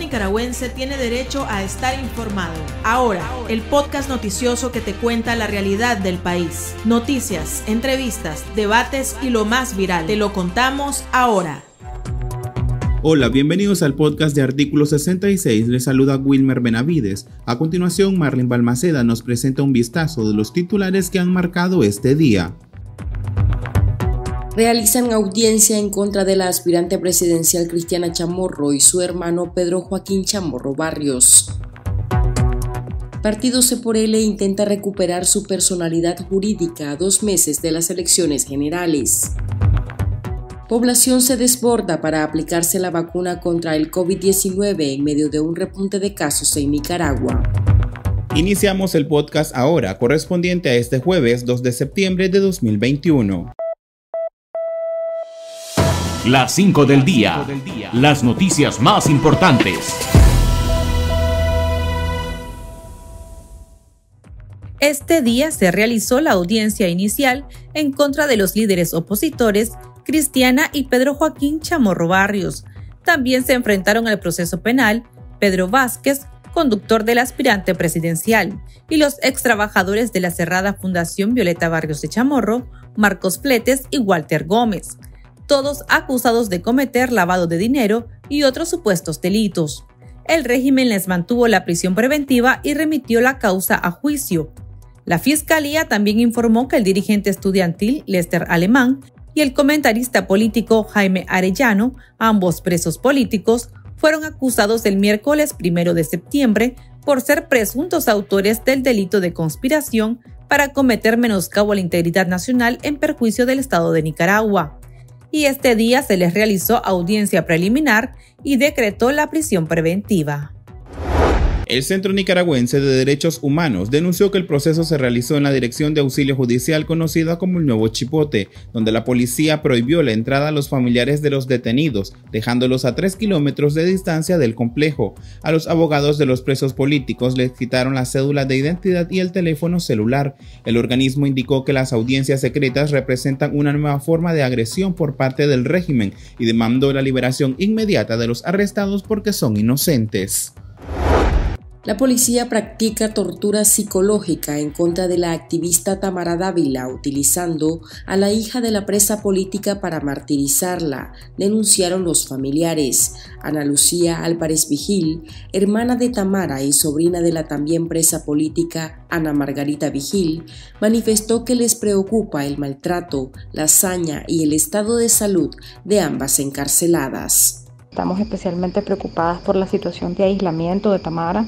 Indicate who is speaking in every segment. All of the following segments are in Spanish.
Speaker 1: nicaragüense tiene derecho a estar informado. Ahora, el podcast noticioso que te cuenta la realidad del país. Noticias, entrevistas, debates y lo más viral. Te lo contamos ahora.
Speaker 2: Hola, bienvenidos al podcast de Artículo 66. Les saluda Wilmer Benavides. A continuación, Marlene Balmaceda nos presenta un vistazo de los titulares que han marcado este día.
Speaker 3: Realizan audiencia en contra de la aspirante presidencial Cristiana Chamorro y su hermano Pedro Joaquín Chamorro Barrios. Partido C por L intenta recuperar su personalidad jurídica a 2 meses de las elecciones generales. Población se desborda para aplicarse la vacuna contra el COVID-19 en medio de un repunte de casos en Nicaragua.
Speaker 2: Iniciamos el podcast ahora, correspondiente a este jueves 2 de septiembre de 2021.
Speaker 4: Las 5 del día. Las noticias más importantes.
Speaker 5: Este día se realizó la audiencia inicial en contra de los líderes opositores Cristiana y Pedro Joaquín Chamorro Barrios. También se enfrentaron al proceso penal Pedro Vázquez, conductor del aspirante presidencial, y los extrabajadores de la cerrada Fundación Violeta Barrios de Chamorro, Marcos Fletes y Walter Gómez, todos acusados de cometer lavado de dinero y otros supuestos delitos. El régimen les mantuvo la prisión preventiva y remitió la causa a juicio. La Fiscalía también informó que el dirigente estudiantil Lester Alemán y el comentarista político Jaime Arellano, ambos presos políticos, fueron acusados el miércoles 1 de septiembre por ser presuntos autores del delito de conspiración para cometer menoscabo a la integridad nacional en perjuicio del Estado de Nicaragua. Y este día se les realizó audiencia preliminar y decretó la prisión preventiva.
Speaker 2: El Centro Nicaragüense de Derechos Humanos denunció que el proceso se realizó en la Dirección de Auxilio Judicial conocida como el Nuevo Chipote, donde la policía prohibió la entrada a los familiares de los detenidos, dejándolos a 3 kilómetros de distancia del complejo. A los abogados de los presos políticos les quitaron la cédula de identidad y el teléfono celular. El organismo indicó que las audiencias secretas representan una nueva forma de agresión por parte del régimen y demandó la liberación inmediata de los arrestados porque son inocentes.
Speaker 3: La policía practica tortura psicológica en contra de la activista Tamara Dávila, utilizando a la hija de la presa política para martirizarla, denunciaron los familiares. Ana Lucía Álvarez Vigil, hermana de Tamara y sobrina de la también presa política Ana Margarita Vigil, manifestó que les preocupa el maltrato, la hazaña y el estado de salud de ambas encarceladas.
Speaker 6: Estamos especialmente preocupadas por la situación de aislamiento de Tamara.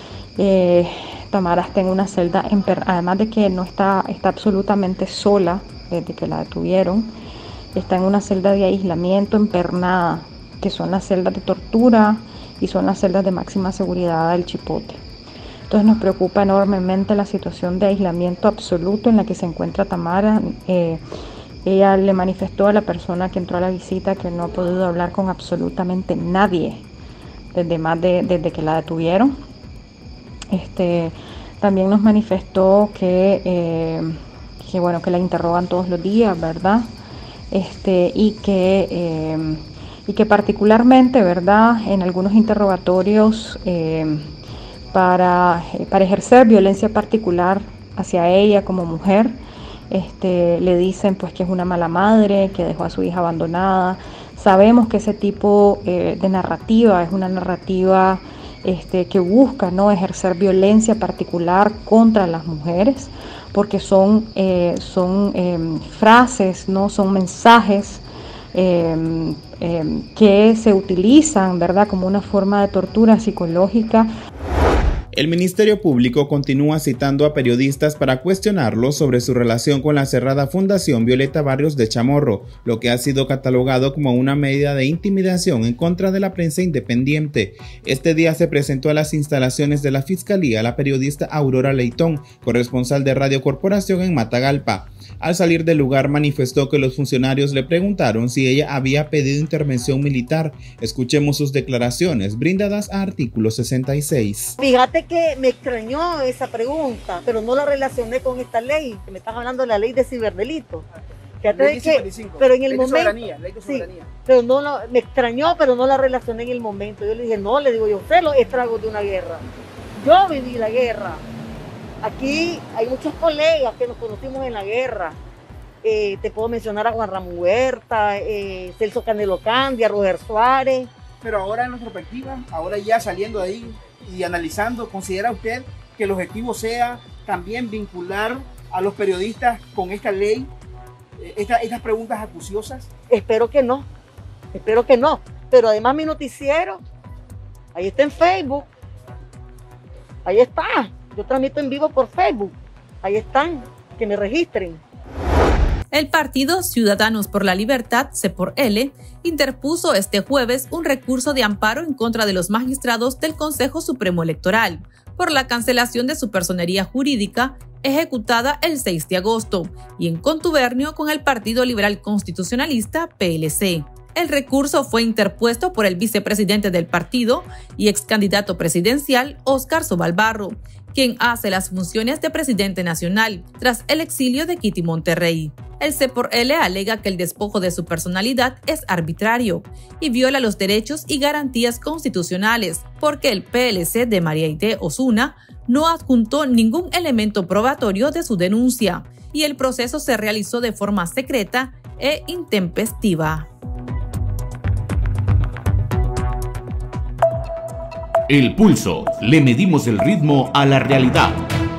Speaker 6: Tamara está en una celda, además de que no está absolutamente sola desde que la detuvieron, está en una celda de aislamiento empernada, que son las celdas de tortura y son las celdas de máxima seguridad del Chipote. Entonces nos preocupa enormemente la situación de aislamiento absoluto en la que se encuentra Tamara. Ella le manifestó a la persona que entró a la visita que no ha podido hablar con absolutamente nadie desde que la detuvieron. También nos manifestó que la interrogan todos los días, ¿verdad? Y que particularmente, ¿verdad? En algunos interrogatorios para ejercer violencia particular hacia ella como mujer, le dicen pues que es una mala madre, que dejó a su hija abandonada. Sabemos que ese tipo de narrativa es una narrativa que busca, ¿no?, ejercer violencia particular contra las mujeres, porque son frases, ¿no?, son mensajes que se utilizan, ¿verdad?, como una forma de tortura psicológica.
Speaker 2: El Ministerio Público continúa citando a periodistas para cuestionarlos sobre su relación con la cerrada Fundación Violeta Barrios de Chamorro, lo que ha sido catalogado como una medida de intimidación en contra de la prensa independiente. Este día se presentó a las instalaciones de la Fiscalía la periodista Aurora Leitón, corresponsal de Radio Corporación en Matagalpa. Al salir del lugar manifestó que los funcionarios le preguntaron si ella había pedido intervención militar. Escuchemos sus declaraciones brindadas a Artículo 66.
Speaker 7: Fíjate que me extrañó esa pregunta, pero no la relacioné con esta ley, que me estás hablando de la ley de ciberdelito. Fíjate de que, pero en el momento, sí, pero me extrañó, pero no la relacioné en el momento. Yo le dije, no, le digo yo, usted los estragos de una guerra. Yo viví la guerra. Aquí hay muchos colegas que nos conocimos en la guerra. Te puedo mencionar a Juan Ramón Huerta, Celso Canelo Candia, Roger Suárez.
Speaker 8: Pero ahora en perspectiva, ahora ya saliendo de ahí y analizando, ¿considera usted que el objetivo sea también vincular a los periodistas con esta ley, estas preguntas acuciosas?
Speaker 7: Espero que no, pero además mi noticiero, ahí está en Facebook, ahí está, yo transmito en vivo por Facebook, ahí están, que me registren.
Speaker 5: El partido Ciudadanos por la Libertad, C4L, interpuso este jueves un recurso de amparo en contra de los magistrados del Consejo Supremo Electoral por la cancelación de su personería jurídica ejecutada el 6 de agosto y en contubernio con el Partido Liberal Constitucionalista, PLC. El recurso fue interpuesto por el vicepresidente del partido y ex candidato presidencial Óscar Sobalbarro, quien hace las funciones de presidente nacional tras el exilio de Kitty Monterrey. El C4L alega que el despojo de su personalidad es arbitrario y viola los derechos y garantías constitucionales porque el PLC de María Aide Osuna no adjuntó ningún elemento probatorio de su denuncia y el proceso se realizó de forma secreta e intempestiva.
Speaker 4: El Pulso. Le medimos el ritmo a la realidad.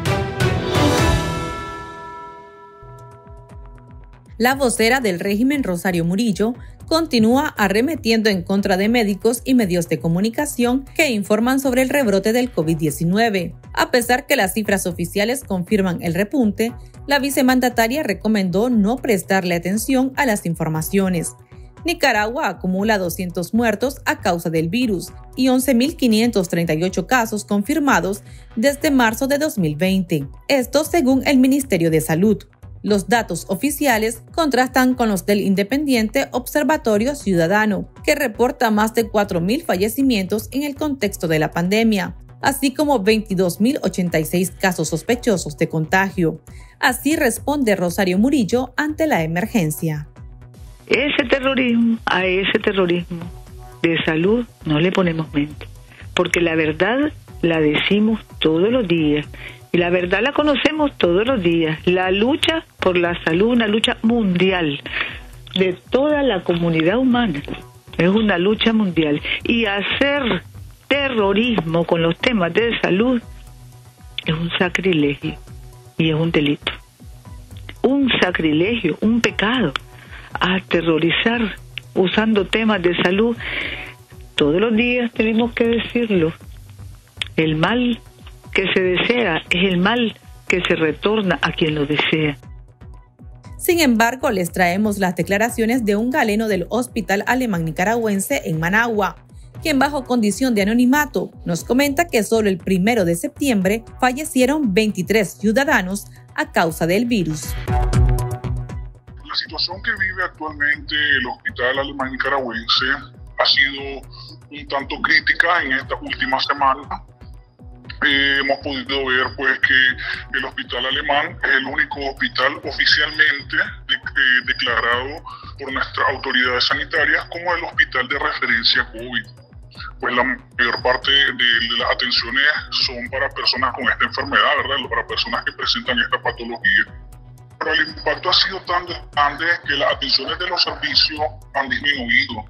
Speaker 5: La vocera del régimen, Rosario Murillo, continúa arremetiendo en contra de médicos y medios de comunicación que informan sobre el rebrote del COVID-19. A pesar que las cifras oficiales confirman el repunte, la vicemandataria recomendó no prestarle atención a las informaciones. Nicaragua acumula 200 muertos a causa del virus y 11.538 casos confirmados desde marzo de 2020. Esto según el Ministerio de Salud. Los datos oficiales contrastan con los del independiente Observatorio Ciudadano, que reporta más de 4.000 fallecimientos en el contexto de la pandemia, así como 22.086 casos sospechosos de contagio. Así responde Rosario Murillo ante la emergencia.
Speaker 9: A ese terrorismo de salud no le ponemos mente, porque la verdad la decimos todos los días y la verdad la conocemos todos los días. La lucha por la salud, una lucha mundial de toda la comunidad humana, es una lucha mundial, y hacer terrorismo con los temas de salud es un sacrilegio y es un delito, un sacrilegio, un pecado. Aterrorizar usando temas de salud, todos los días tenemos que decirlo. El mal que se desea es el mal que se retorna a quien lo desea.
Speaker 5: Sin embargo, les traemos las declaraciones de un galeno del Hospital Alemán Nicaragüense en Managua, quien bajo condición de anonimato nos comenta que solo el 1 de septiembre fallecieron 23 ciudadanos a causa del virus.
Speaker 10: La situación que vive actualmente el Hospital Alemán Nicaragüense ha sido un tanto crítica en esta última semana. Hemos podido ver pues que el Hospital Alemán es el único hospital oficialmente declarado por nuestras autoridades sanitarias como el hospital de referencia COVID. Pues la mayor parte de las atenciones son para personas con esta enfermedad, ¿verdad? Para personas que presentan esta patología. Pero el impacto ha sido tan grande que las atenciones de los servicios han disminuido.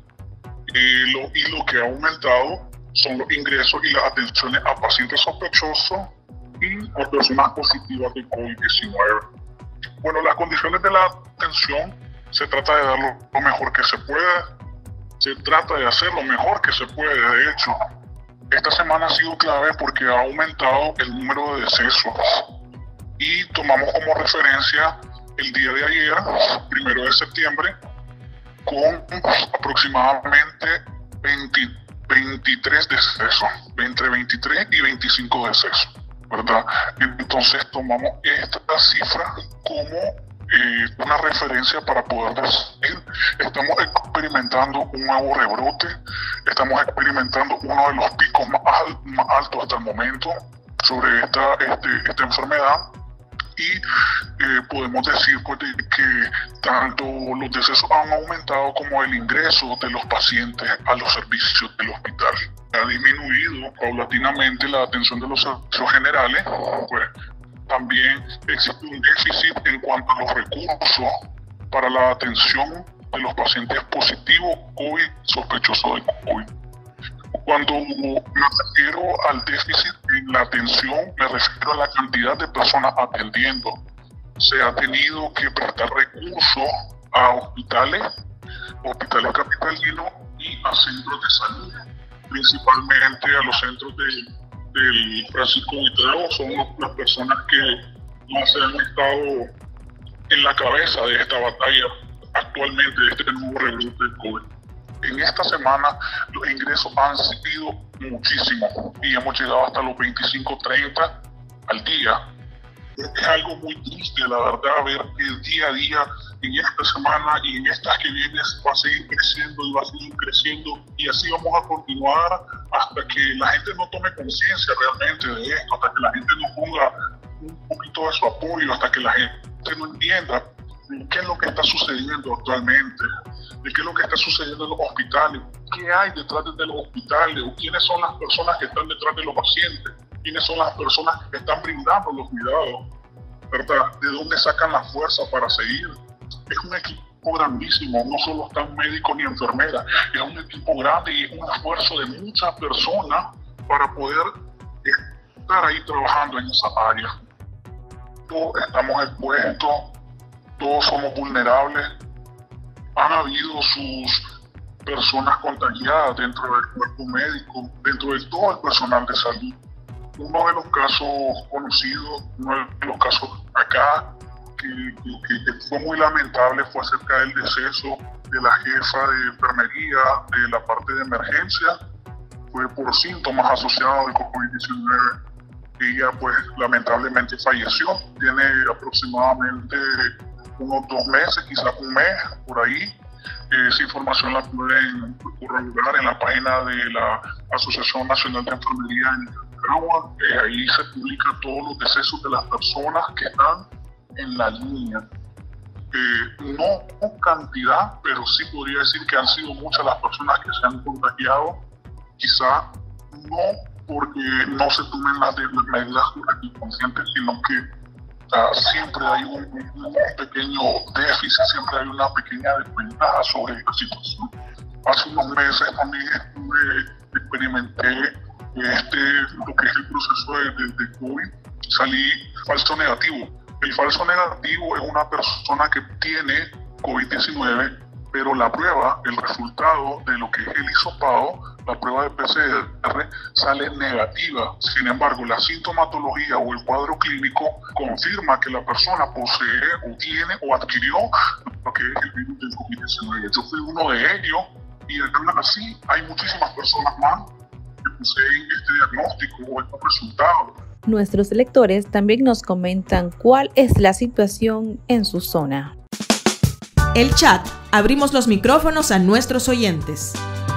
Speaker 10: Y lo que ha aumentado son los ingresos y las atenciones a pacientes sospechosos y a personas positivas de COVID-19. Bueno, las condiciones de la atención se trata de dar lo mejor que se puede, se trata de hacer lo mejor que se puede. De hecho, esta semana ha sido clave porque ha aumentado el número de decesos. Y tomamos como referencia el día de ayer, 1 de septiembre, con aproximadamente 23 decesos, entre 23 y 25 decesos, ¿verdad? Entonces tomamos esta cifra como una referencia para poder decir, estamos experimentando un nuevo rebrote, estamos experimentando uno de los picos más altos hasta el momento sobre esta enfermedad. y podemos decir pues, que tanto los decesos han aumentado como el ingreso de los pacientes a los servicios del hospital. Ha disminuido paulatinamente la atención de los servicios generales, pues también existe un déficit en cuanto a los recursos para la atención de los pacientes positivos COVID, sospechosos de COVID. Cuando me refiero al déficit en la atención, me refiero a la cantidad de personas atendiendo. Se ha tenido que prestar recursos a hospitales capitalinos y a centros de salud, principalmente a los centros del Francisco Buitrago. Son las personas que más se han estado en la cabeza de esta batalla actualmente, de este nuevo rebrote del COVID. En esta semana los ingresos han sido muchísimos y hemos llegado hasta los 25-30 al día. Es algo muy triste, la verdad, ver que día a día, en esta semana y en estas que vienen, va a seguir creciendo y va a seguir creciendo, y así vamos a continuar hasta que la gente no tome conciencia realmente de esto, hasta que la gente no ponga un poquito de su apoyo, hasta que la gente no entienda qué es lo que está sucediendo actualmente, de qué es lo que está sucediendo en los hospitales, qué hay detrás de los hospitales, o quiénes son las personas que están detrás de los pacientes, quiénes son las personas que están brindando los cuidados, ¿verdad? ¿De dónde sacan la fuerza para seguir? Es un equipo grandísimo, no solo están médicos ni enfermeras, es un equipo grande y es un esfuerzo de muchas personas para poder estar ahí trabajando en esa área. Todos estamos expuestos, todos somos vulnerables. Han habido sus personas contagiadas dentro del cuerpo médico, dentro de todo el personal de salud. Uno de los casos conocidos, uno de los casos acá, que fue muy lamentable, fue acerca del deceso de la jefa de enfermería de la parte de emergencia. Fue por síntomas asociados al COVID-19. Ella pues lamentablemente falleció. Tiene aproximadamente unos 2 meses, quizás un mes, por ahí. Esa información la pueden corroborar en la página de la Asociación Nacional de Enfermería en Nicaragua. Ahí se publican todos los decesos de las personas que están en la línea. No cantidad, pero sí podría decir que han sido muchas las personas que se han contagiado. Quizá no porque no se tomen las medidas correspondientes, sino que siempre hay un pequeño déficit, siempre hay una pequeña desventaja sobre esta situación. Hace unos meses también experimenté lo que es el proceso de COVID. Salí falso negativo. El falso negativo es una persona que tiene COVID-19, pero la prueba, el resultado de lo que es el hisopado, la prueba de PCR, sale negativa. Sin embargo, la sintomatología o el cuadro clínico confirma que la persona posee o tiene o adquirió lo que es el virus del COVID-19. Yo fui uno de ellos y así hay muchísimas personas más que poseen este diagnóstico o estos resultados.
Speaker 5: Nuestros lectores también nos comentan cuál es la situación en su zona.
Speaker 1: El chat. Abrimos los micrófonos a nuestros oyentes.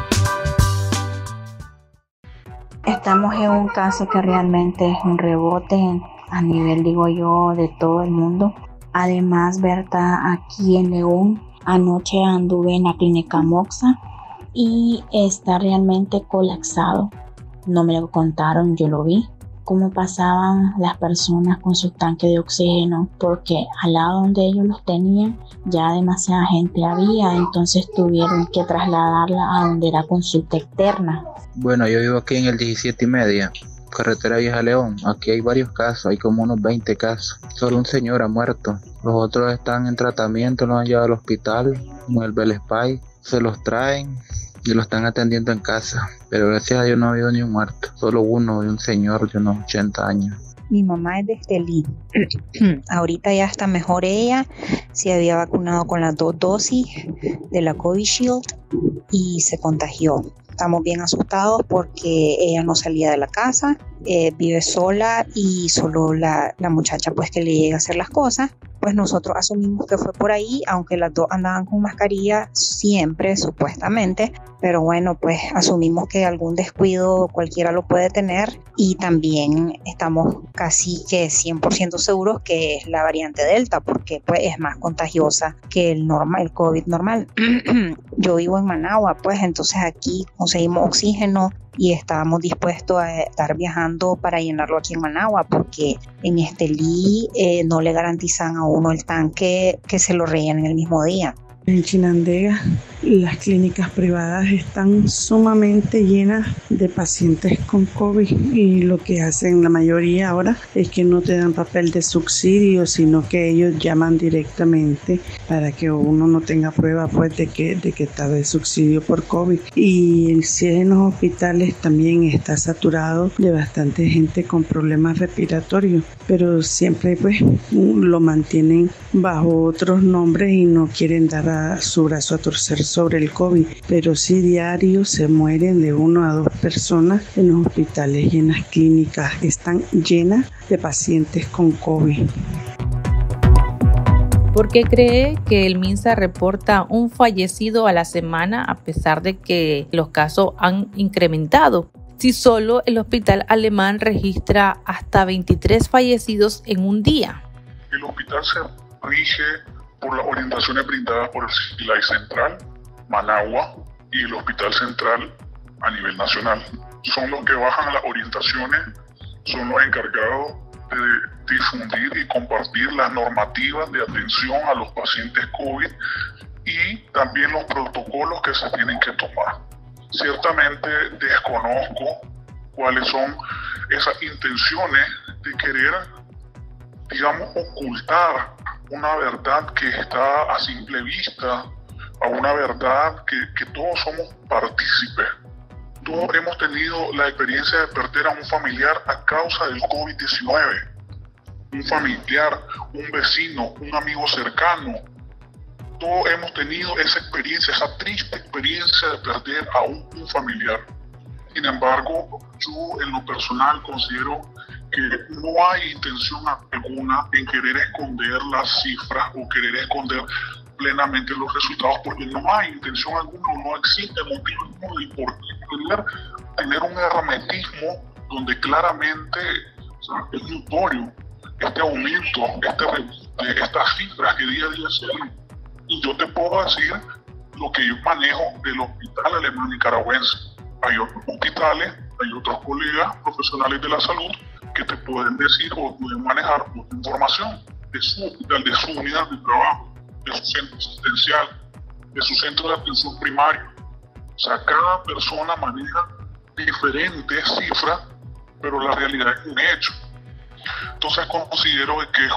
Speaker 11: Estamos en un caso que realmente es un rebote a nivel, digo yo, de todo el mundo. Además, Berta, aquí en León, anoche anduve en la clínica Moxa y está realmente colapsado. No me lo contaron, yo lo vi. Cómo pasaban las personas con su tanque de oxígeno, porque al lado donde ellos los tenían ya demasiada gente había, entonces tuvieron que trasladarla a donde era consulta externa.
Speaker 12: Bueno, yo vivo aquí en el 17:30, carretera Vieja León. Aquí hay varios casos, hay como unos 20 casos. Solo un señor ha muerto, los otros están en tratamiento, los han llevado al hospital, en el Belespay, se los traen y lo están atendiendo en casa, pero gracias a Dios no ha habido ni un muerto, solo uno de un señor de unos 80 años.
Speaker 13: Mi mamá es de Estelí. Ahorita ya está mejor ella, se había vacunado con las 2 dosis de la Covishield y se contagió. Estamos bien asustados porque ella no salía de la casa, vive sola y solo la muchacha pues que le llega a hacer las cosas, pues nosotros asumimos que fue por ahí, aunque las dos andaban con mascarilla siempre, supuestamente, pero bueno, pues asumimos que algún descuido cualquiera lo puede tener, y también estamos casi que 100% seguros que es la variante Delta, porque pues es más contagiosa que el COVID normal. Yo vivo en Managua, pues entonces aquí conseguimos oxígeno y estábamos dispuestos a estar viajando para llenarlo aquí en Managua, porque en Estelí no le garantizan a uno el tanque que se lo rellenen el mismo día.
Speaker 14: En Chinandega, las clínicas privadas están sumamente llenas de pacientes con COVID, y lo que hacen la mayoría ahora es que no te dan papel de subsidio, sino que ellos llaman directamente para que uno no tenga prueba pues de que está de subsidio por COVID. Y si en los hospitales también está saturado de bastante gente con problemas respiratorios, pero siempre pues lo mantienen bajo otros nombres y no quieren dar su brazo a torcer sobre el COVID, pero sí diario se mueren de 1 a 2 personas en los hospitales, y en las clínicas están llenas de pacientes con COVID.
Speaker 5: ¿Por qué cree que el MINSA reporta un fallecido a la semana a pesar de que los casos han incrementado? Si solo el hospital alemán registra hasta 23 fallecidos en un día.
Speaker 10: El hospital se rige por las orientaciones brindadas por el CILAI Central, Managua, y el Hospital Central a nivel nacional. Son los que bajan las orientaciones, son los encargados de difundir y compartir las normativas de atención a los pacientes COVID y también los protocolos que se tienen que tomar. Ciertamente desconozco cuáles son esas intenciones de querer, digamos, ocultar una verdad que está a simple vista, a una verdad que todos somos partícipes. Todos hemos tenido la experiencia de perder a un familiar a causa del COVID-19. Un familiar, un vecino, un amigo cercano. Todos hemos tenido esa experiencia, esa triste experiencia de perder a un familiar. Sin embargo, yo en lo personal considero que no hay intención alguna en querer esconder las cifras o querer esconder plenamente los resultados, porque no hay intención alguna, no existe motivo alguno de por qué tener un hermetismo donde claramente, o sea, es notorio este aumento, estas cifras que día a día se ven. Y yo te puedo decir lo que yo manejo del hospital alemán nicaragüense. Hay otros hospitales, hay otros colegas profesionales de la salud que te pueden decir o pueden manejar otra información de su hospital, de su unidad de trabajo, de su centro asistencial, de su centro de atención primaria. O sea, cada persona maneja diferentes cifras, pero la realidad es un hecho. Entonces considero que es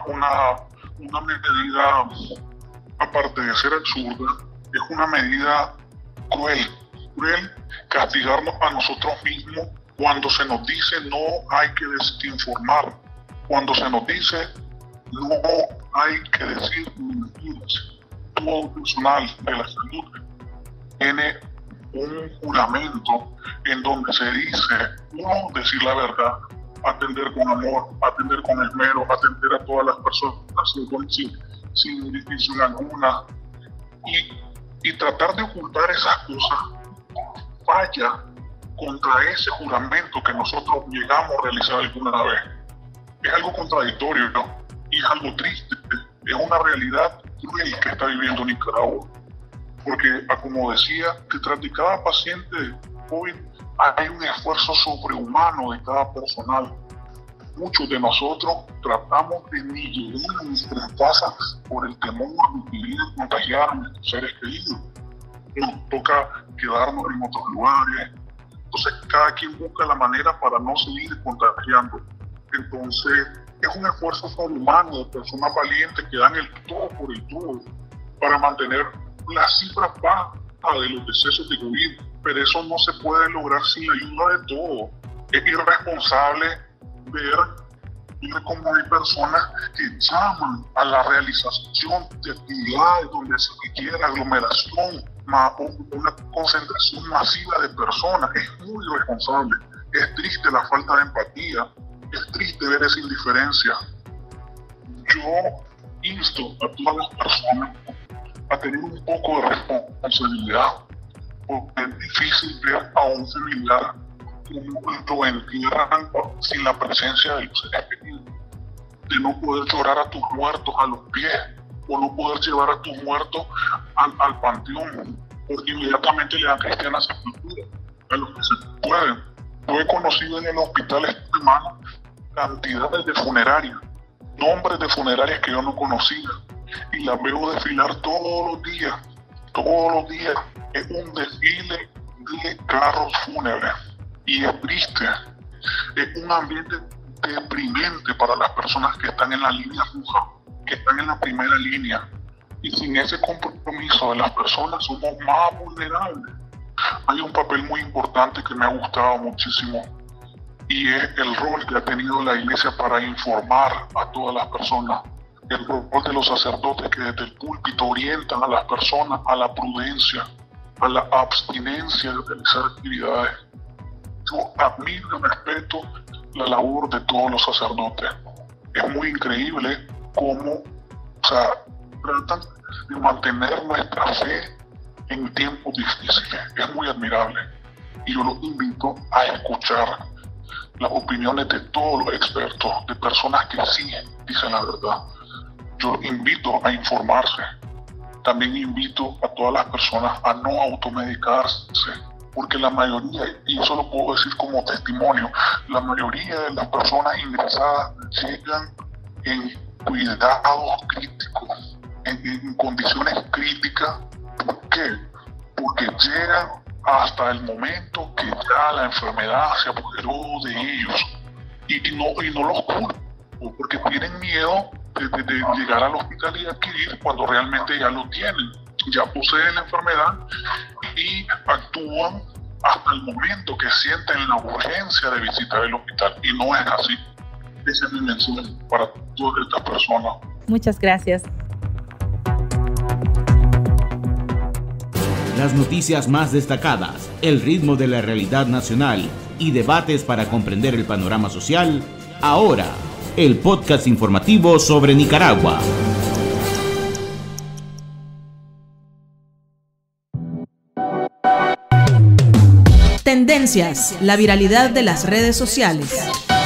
Speaker 10: una medida, aparte de ser absurda, es una medida cruel castigarnos a nosotros mismos cuando se nos dice no hay que desinformar, cuando se nos dice no hay que decir mentiras. Todo personal de la salud tiene un juramento en donde se dice, uno, decir la verdad, atender con amor, atender con esmero, atender a todas las personas sin distinción alguna, y tratar de ocultar esas cosas falla contra ese juramento que nosotros llegamos a realizar alguna vez. Es algo contradictorio, ¿no? Y es algo triste, es una realidad cruel que está viviendo Nicaragua, porque, como decía, detrás de cada paciente de COVID hay un esfuerzo sobrehumano de cada personal. Muchos de nosotros tratamos de ni llegar a nuestras casas por el temor de que vienen a contagiar a nuestros seres queridos. Nos toca quedarnos en otros lugares. Entonces, cada quien busca la manera para no seguir contagiando. Entonces, es un esfuerzo sobrehumano de personas valientes que dan el todo por el todo para mantener las cifras bajas de los decesos de COVID. Pero eso no se puede lograr sin la ayuda de todos. Es irresponsable ver cómo hay personas que llaman a la realización de actividades donde se requiere aglomeración, una concentración masiva de personas. Es muy irresponsable. Es triste la falta de empatía. Es triste ver esa indiferencia. Yo insto a todas las personas a tener un poco de responsabilidad, porque es difícil ver a un familiar como lo entierran sin la presencia de los seres queridos, de no poder llorar a tus muertos a los pies, o no poder llevar a tus muertos al panteón, porque inmediatamente le dan cristiana sepultura a los que se pueden. Yo he conocido en el hospital esta semana cantidades de funerarias, nombres de funerarias que yo no conocía, y las veo desfilar todos los días. Es un desfile de carros fúnebres, y es triste, es un ambiente deprimente para las personas que están en la línea roja, que están en la primera línea, y sin ese compromiso de las personas somos más vulnerables. Hay un papel muy importante que me ha gustado muchísimo, y es el rol que ha tenido la iglesia para informar a todas las personas, el rol de los sacerdotes que desde el púlpito orientan a las personas a la prudencia, a la abstinencia de realizar actividades. Yo admiro y respeto la labor de todos los sacerdotes. Es muy increíble cómo tratan de mantener nuestra fe en tiempos difíciles. Es muy admirable. Y yo los invito a escuchar las opiniones de todos los expertos, de personas que sí dicen la verdad. Yo los invito a informarse. También invito a todas las personas a no automedicarse, porque la mayoría, y eso lo puedo decir como testimonio, la mayoría de las personas ingresadas llegan en cuidados críticos, en condiciones críticas. ¿Por qué? Porque llegan hasta el momento que ya la enfermedad se apoderó de ellos, y no los culpo, porque tienen miedo de llegar al hospital y adquirir cuando realmente ya lo tienen, ya poseen la enfermedad y actúan hasta el momento que sienten la urgencia de visitar el hospital, y no es así. Ese es mi mensaje para todas estas personas.
Speaker 5: Muchas gracias.
Speaker 4: Las noticias más destacadas, el ritmo de la realidad nacional y debates para comprender el panorama social. Ahora, el podcast informativo sobre Nicaragua.
Speaker 1: Tendencias, la viralidad de las redes sociales.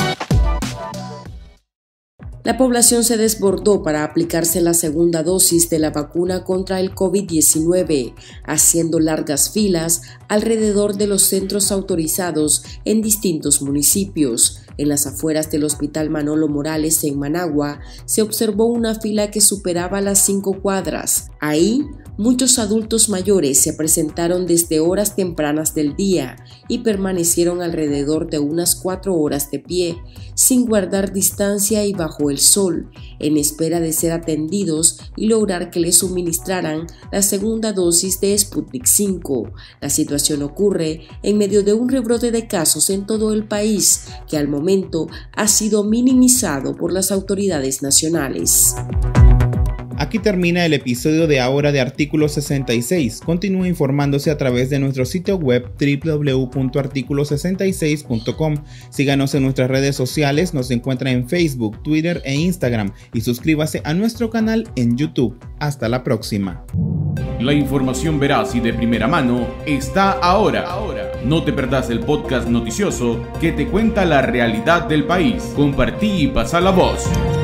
Speaker 3: La población se desbordó para aplicarse la segunda dosis de la vacuna contra el COVID-19, haciendo largas filas alrededor de los centros autorizados en distintos municipios. En las afueras del Hospital Manolo Morales en Managua se observó una fila que superaba las 5 cuadras. Ahí, muchos adultos mayores se presentaron desde horas tempranas del día y permanecieron alrededor de unas 4 horas de pie, sin guardar distancia y bajo el sol, en espera de ser atendidos y lograr que les suministraran la segunda dosis de Sputnik V. La situación ocurre en medio de un rebrote de casos en todo el país, que al momento ha sido minimizado por las autoridades nacionales.
Speaker 2: Aquí termina el episodio de ahora de Artículo 66. Continúe informándose a través de nuestro sitio web www.articulo66.com. Síganos en nuestras redes sociales, nos encuentra en Facebook, Twitter e Instagram, y suscríbase a nuestro canal en YouTube. Hasta la próxima.
Speaker 4: La información veraz y de primera mano está ahora. No te perdás el podcast noticioso que te cuenta la realidad del país. Compartí y pasa la voz.